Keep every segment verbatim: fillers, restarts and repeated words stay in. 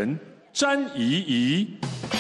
詹怡怡。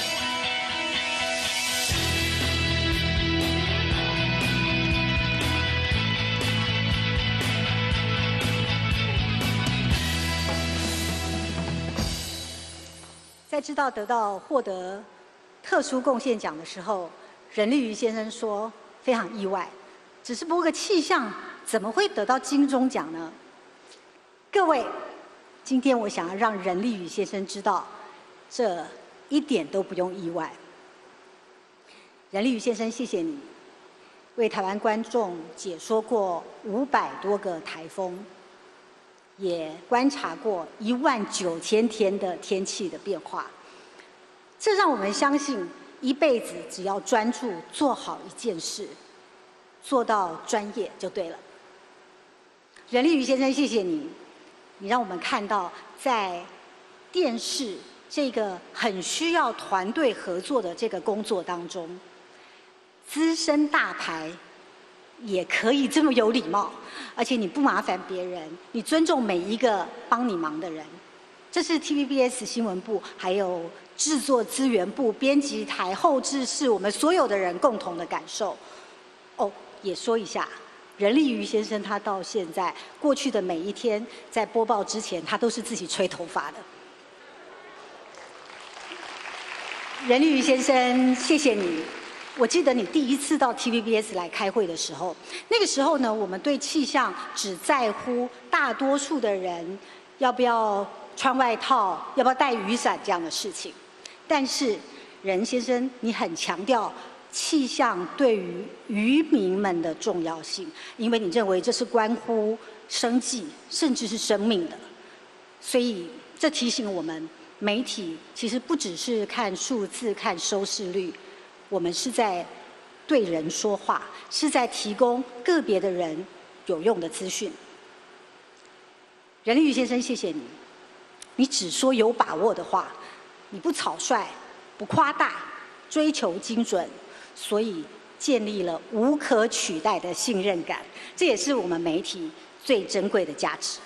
在知道得到获得特殊贡献奖的时候，任立瑜先生说非常意外，只是播个气象，怎么会得到金钟奖呢？各位，今天我想要让任立瑜先生知道，这一点都不用意外。任立瑜先生，谢谢你为台湾观众解说过五百多个台风。也观察过一万九千天的天气的变化，这让我们相信，一辈子只要专注做好一件事，做到专业就对了。任立瑜先生，谢谢你，你让我们看到在电视这个很需要团队合作的这个工作当中，资深大牌也可以这么有礼貌，而且你不麻烦别人，你尊重每一个帮你忙的人。这是 T V B S 新闻部、还有制作资源部、编辑台、后制室，我们所有的人共同的感受。哦，也说一下，任立瑜先生他到现在过去的每一天，在播报之前，他都是自己吹头发的。任立瑜先生，谢谢你。我记得你第一次到 T V B S 来开会的时候，那个时候呢，我们对气象只在乎大多数的人要不要穿外套、要不要带雨伞这样的事情。但是任先生，你很强调气象对于渔民们的重要性，因为你认为这是关乎生计甚至是生命的。所以这提醒我们，媒体其实不只是看数字、看收视率。我们是在对人说话，是在提供个别的人有用的资讯。任立瑜先生，谢谢你，你只说有把握的话，你不草率，不夸大，追求精准，所以建立了无可取代的信任感，这也是我们媒体最珍贵的价值。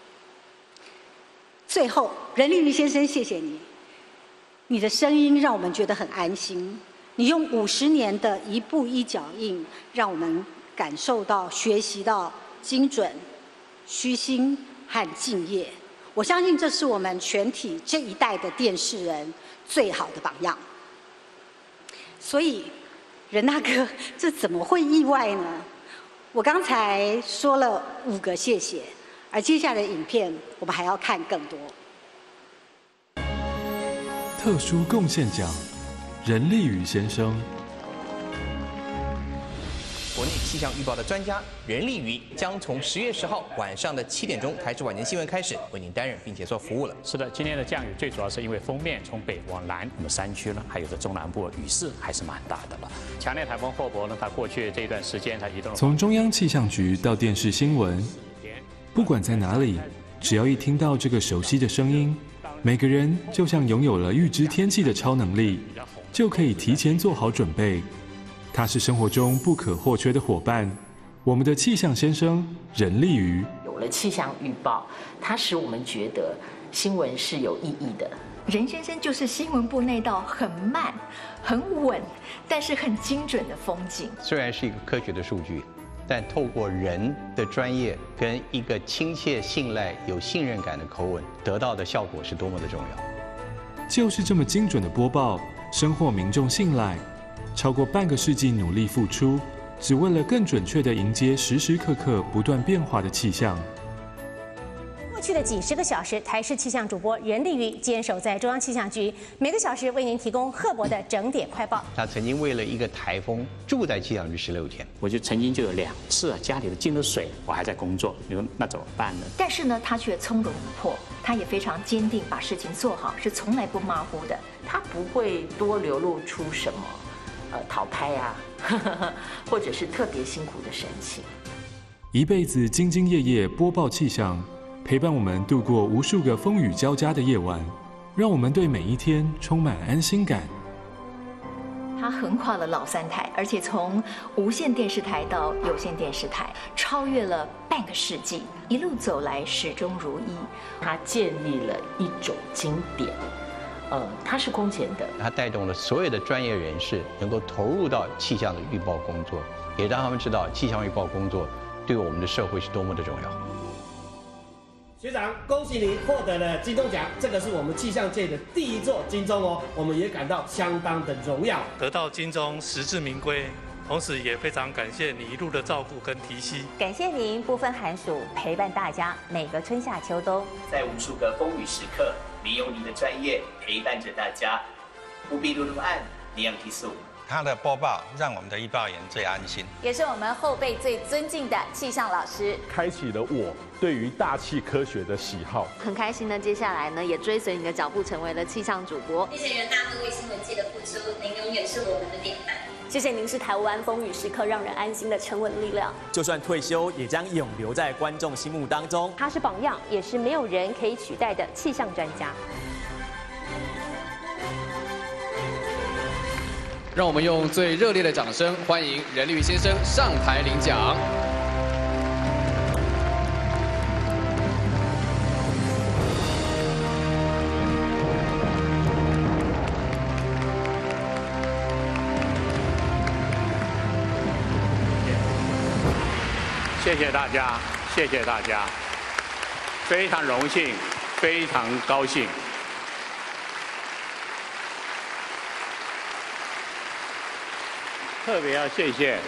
最后，任立瑜先生，谢谢你，你的声音让我们觉得很安心。你用五十年的一步一脚印，让我们感受到、学习到精准、虚心和敬业。我相信这是我们全体这一代的电视人最好的榜样。所以，任大哥，这怎么会意外呢？我刚才说了五个谢谢，而接下来的影片我们还要看更多。 特殊贡献奖。任立瑜先生， 国内气象预报的专家任立瑜将从十月十号晚上的七点钟开始晚间新闻开始为您担任并且做服务了。 是的，今天的降雨最主要是因为锋面从北往南，我们山区呢，还有的中南部雨势还是蛮大的了。强烈台风霍伯呢，它过去这一段时间它移动了。 从中央气象局到电视新闻，不管在哪里，只要一听到这个熟悉的声音，每个人就像拥有了预知天气的超能力。就可以提前做好准备。他是生活中不可或缺的伙伴，我们的气象先生任立瑜。 有了气象预报，它使我们觉得新闻是有意义的。 任先生就是新闻部那道很慢、很稳，但是很精准的风景。 虽然是一个科学的数据，但透过人的专业跟一个亲切、信赖、有信任感的口吻，得到的效果是多么的重要。 就是这么精准的播报。深获民众信赖，超过半个世纪努力付出，只为了更准确地迎接时时刻刻不断变化的气象。 过去的几十个小时，台视气象主播任立瑜坚守在中央气象局，每个小时为您提供赫伯的整点快报。 他曾经为了一个台风住在气象局十六天， 我就曾经就有两次啊，家里的进了水，我还在工作，你说那怎么办呢？ 但是呢，他却从容不迫，他也非常坚定把事情做好，是从来不马虎的。 他不会多流露出什么，呃，讨拍啊，或者是特别辛苦的神情。 一辈子兢兢业业播报气象，陪伴我们度过无数个风雨交加的夜晚，让我们对每一天充满安心感。 它横跨了老三台，而且从无线电视台到有线电视台，超越了半个世纪，一路走来始终如一。 它建立了一种经典，呃，它是空前的。 它带动了所有的专业人士能够投入到气象的预报工作，也让他们知道气象预报工作对我们的社会是多么的重要。 学长，恭喜您获得了金钟奖，这个是我们气象界的第一座金钟哦，我们也感到相当的荣耀。 得到金钟实至名归，同时也非常感谢你一路的照顾跟提携。 感谢您不分寒暑陪伴大家每个春夏秋冬， 在无数个风雨时刻，利用您的专业陪伴着大家。不必路路暗，你样提速。 他的播报让我们的预报员最安心， 也是我们后辈最尊敬的气象老师， 开启了我对于大气科学的喜好。 很开心呢，接下来呢也追随你的脚步，成为了气象主播。 谢谢元大哥为新闻界的付出，您永远是我们的典范。 谢谢您是台湾风雨时刻让人安心的沉稳力量。 就算退休，也将永留在观众心目当中。 他是榜样，也是没有人可以取代的气象专家。 让我们用最热烈的掌声欢迎任立宇先生上台领奖。 谢谢大家，谢谢大家，非常荣幸，非常高兴。特别要谢谢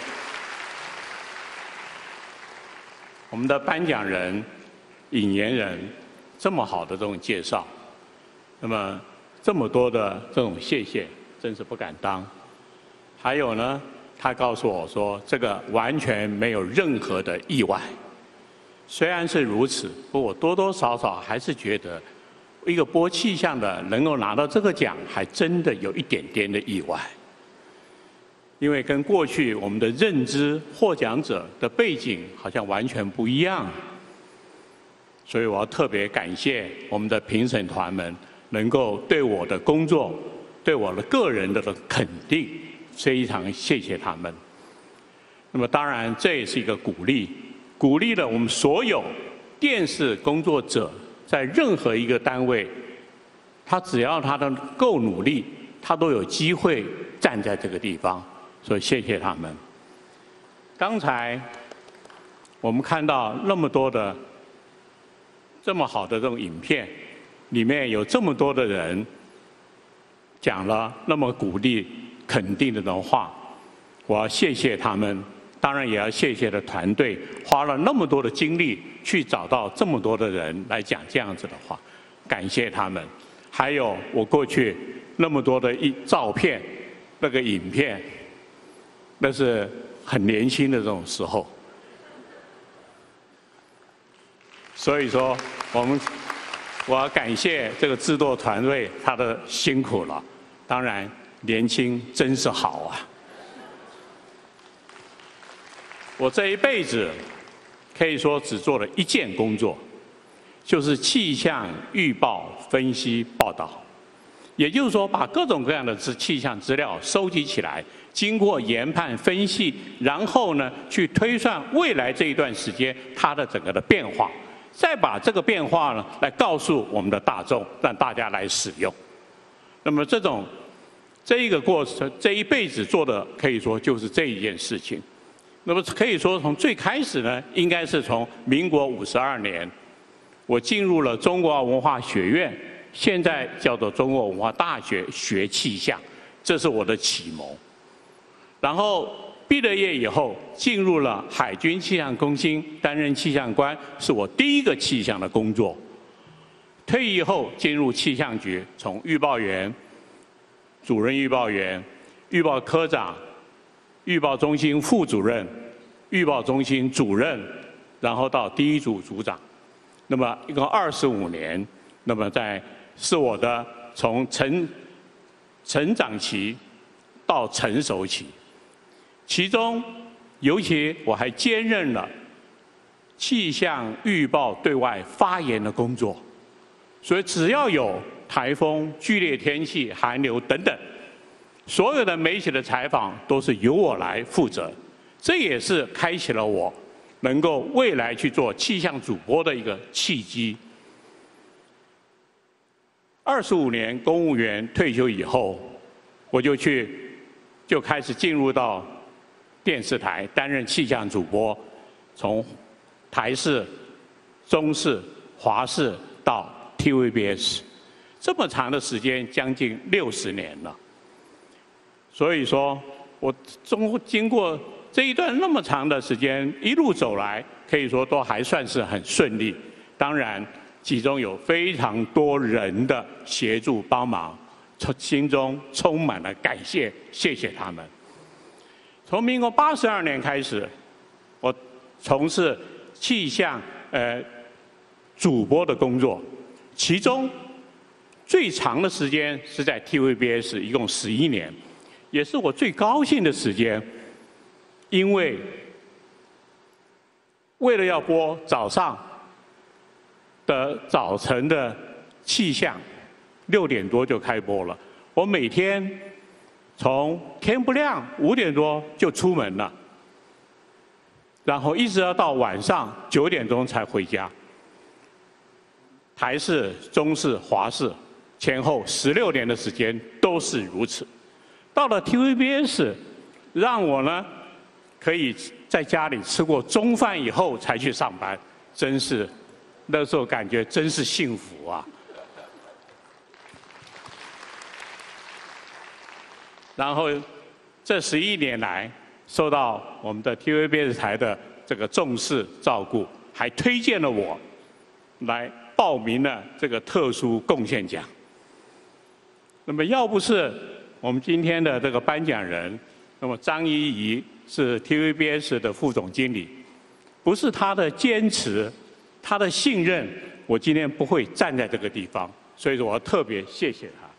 我们的颁奖人、引言人这么好的这种介绍，那么这么多的这种谢谢，真是不敢当。还有呢，他告诉我说，这个完全没有任何的意外。虽然是如此，不过我多多少少还是觉得，一个播气象的能够拿到这个奖，还真的有一点点的意外。因为跟过去我们的认知获奖者的背景好像完全不一样，所以我要特别感谢我们的评审团们能够对我的工作、对我的个人的肯定，非常谢谢他们。那么当然这也是一个鼓励，鼓励了我们所有电视工作者在任何一个单位，他只要他的够努力，他都有机会站在这个地方。所以谢谢他们。刚才我们看到那么多的这么好的这种影片，里面有这么多的人讲了那么鼓励、肯定的这种话，我要谢谢他们。当然也要谢谢的团队，花了那么多的精力去找到这么多的人来讲这样子的话，感谢他们。还有我过去那么多的一照片、那个影片。那是很年轻的这种时候，所以说我们我要感谢这个制作团队他的辛苦了。当然，年轻真是好啊！我这一辈子可以说只做了一件工作，就是气象预报、分析、报道。也就是说，把各种各样的资气象资料收集起来，经过研判分析，然后呢，去推算未来这一段时间它的整个的变化，再把这个变化呢，来告诉我们的大众，让大家来使用。那么这种这一个过程，这一辈子做的可以说就是这一件事情。那么可以说，从最开始呢，应该是从民国五十二年，我进入了中国文化学院。现在叫做中国文化大学学气象，这是我的启蒙。然后毕了业以后，进入了海军气象中心担任气象官，是我第一个气象的工作。退役后进入气象局，从预报员、主任预报员、预报科长、预报中心副主任、预报中心主任，然后到第一组组长。那么一共二十五年，那么在是我的从成成长期到成熟期，其中尤其我还兼任了气象预报对外发言的工作，所以只要有台风、剧烈天气、寒流等等， 所有的媒体的采访都是由我来负责，这也是开启了我能够未来去做气象主播的一个契机。二十五年公务员退休以后，我就去就开始进入到电视台担任气象主播，从台视、中视、华视到 T V B S， 这么长的时间，将近六十年了。所以说，我中经过这一段那么长的时间，一路走来，可以说都还算是很顺利。当然，其中有非常多人的协助帮忙，心中充满了感谢，谢谢他们。从民国八十二年开始，我从事气象呃主播的工作，其中最长的时间是在 T V B S， 一共十一年，也是我最高兴的时间，因为为了要播早上的早晨的气象，六点多就开播了。我每天从天不亮五点多就出门了，然后一直要到晚上九点钟才回家。台视、中视、华视前后十六年的时间都是如此。到了 T V B S， 让我呢可以在家里吃过中饭以后才去上班，真是那时候感觉真是幸福啊。然后这十一年来，受到我们的 T V B S 台的这个重视照顾，还推荐了我来报名了这个特殊贡献奖。那么要不是我们今天的这个颁奖人，那么张怡怡是 T V B S 的副总经理，不是他的坚持，他的信任，我今天不会站在这个地方，所以说我要特别谢谢他。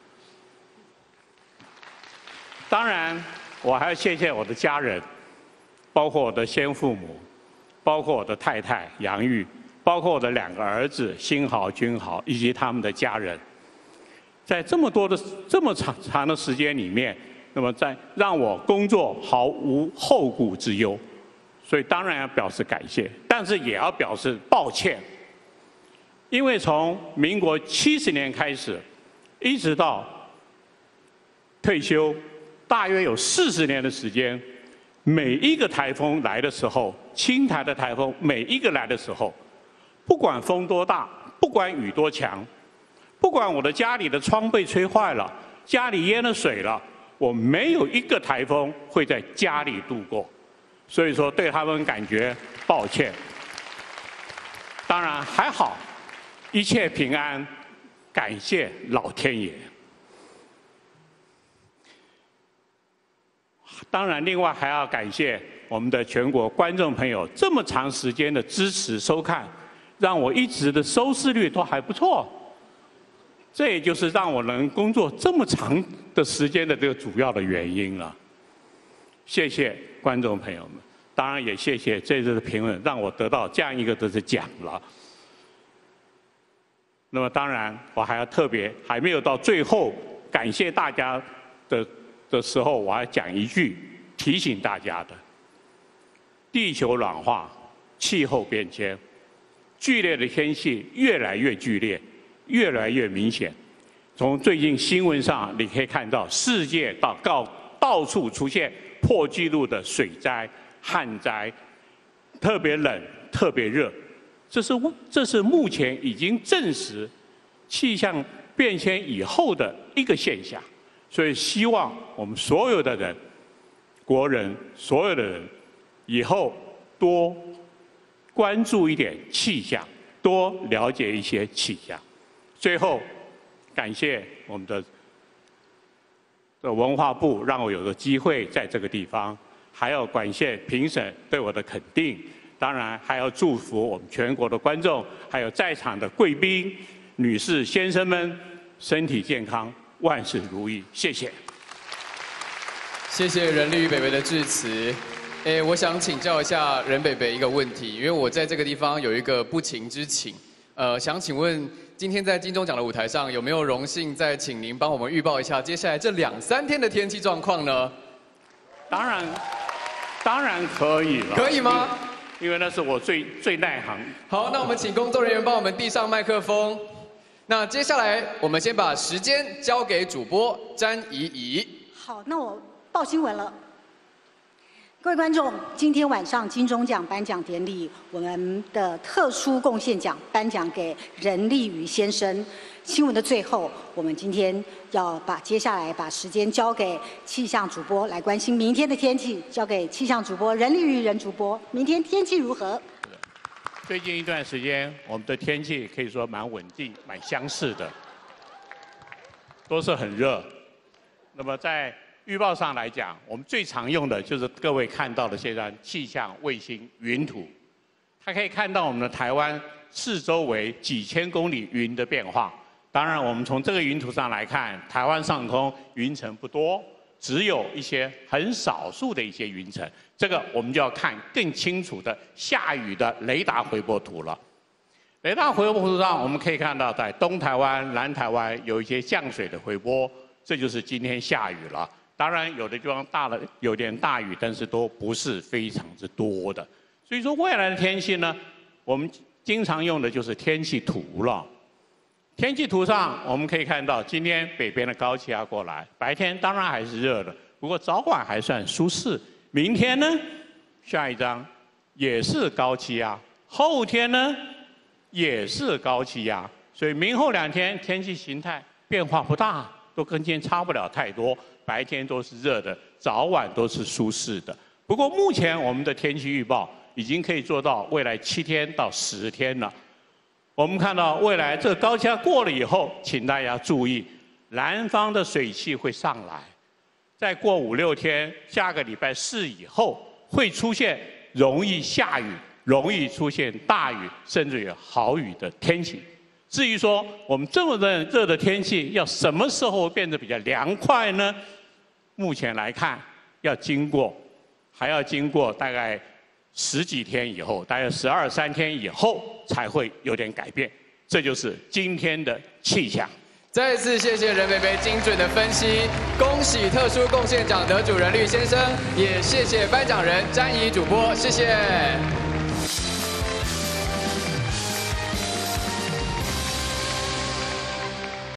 当然，我还要谢谢我的家人，包括我的先父母，包括我的太太杨玉，包括我的两个儿子新豪、君豪以及他们的家人。在这么多的这么长长的时间里面，那么在让我工作毫无后顾之忧，所以当然要表示感谢，但是也要表示抱歉，因为从民国七十年开始，一直到退休，大约有四十年的时间，每一个台风来的时候，青台的台风每一个来的时候，不管风多大，不管雨多强，不管我的家里的窗被吹坏了，家里淹了水了，我没有一个台风会在家里度过，所以说对他们感觉抱歉。当然还好，一切平安，感谢老天爷。当然，另外还要感谢我们的全国观众朋友这么长时间的支持收看，让我一直的收视率都还不错。这也就是让我能工作这么长的时间的这个主要的原因了。谢谢观众朋友们，当然也谢谢这次的评论，让我得到这样一个的奖了。那么当然，我还要特别还没有到最后感谢大家的的时候，我要讲一句提醒大家的：地球暖化、气候变迁、剧烈的天气越来越剧烈。越来越明显，从最近新闻上你可以看到，世界到到到处出现破纪录的水灾、旱灾，特别冷、特别热，这是这是目前已经证实气象变迁以后的一个现象。所以希望我们所有的人、国人、所有的人，以后多关注一点气象，多了解一些气象。最后，感谢我们的的文化部让我有个机会在这个地方，还要感谢评审对我的肯定，当然还要祝福我们全国的观众，还有在场的贵宾、女士、先生们身体健康，万事如意。谢谢。 谢谢任立宇北北的致辞。诶，我想请教一下任北北一个问题，因为我在这个地方有一个不情之请，呃，想请问。 今天在金钟奖的舞台上，有没有荣幸再请您帮我们预报一下接下来这两三天的天气状况呢？ 当然，当然可以了。 可以吗？ 因为那是我最最耐行。 好，那我们请工作人员帮我们递上麦克风。那接下来，我们先把时间交给主播詹怡怡。 好，那我报新闻了。各位观众，今天晚上金钟奖颁奖典礼，我们的特殊贡献奖颁奖给任立瑜先生。新闻的最后，我们今天要把接下来把时间交给气象主播来关心明天的天气，交给气象主播任立瑜任主播，明天天气如何？ 最近一段时间，我们的天气可以说蛮稳定、蛮相似的，都是很热。那么在预报上来讲，我们最常用的就是各位看到的这张气象卫星云图，它可以看到我们的台湾四周围几千公里云的变化。当然，我们从这个云图上来看，台湾上空云层不多，只有一些很少数的一些云层。这个我们就要看更清楚的下雨的雷达回波图了。雷达回波图上，我们可以看到在东台湾、南台湾有一些降水的回波，这就是今天下雨了。当然，有的地方大了有点大雨，但是都不是非常之多的。所以说，未来的天气呢，我们经常用的就是天气图了。天气图上我们可以看到，今天北边的高气压过来，白天当然还是热的，不过早晚还算舒适。明天呢，下一张也是高气压，后天呢也是高气压，所以明后两天天气形态变化不大，都跟今天差不了太多。白天都是热的，早晚都是舒适的。不过目前我们的天气预报已经可以做到未来七天到十天了。我们看到未来这个高气压过了以后，请大家注意，南方的水汽会上来。再过五六天，下个礼拜四以后会出现容易下雨、容易出现大雨，甚至有豪雨的天气。至于说我们这么热热的天气要什么时候变得比较凉快呢？目前来看，要经过还要经过大概十几天以后，大概十二三天以后才会有点改变。这就是今天的气象。 再次谢谢任北北精准的分析，恭喜特殊贡献奖得主任立瑜先生，也谢谢颁奖人詹怡主播，谢谢。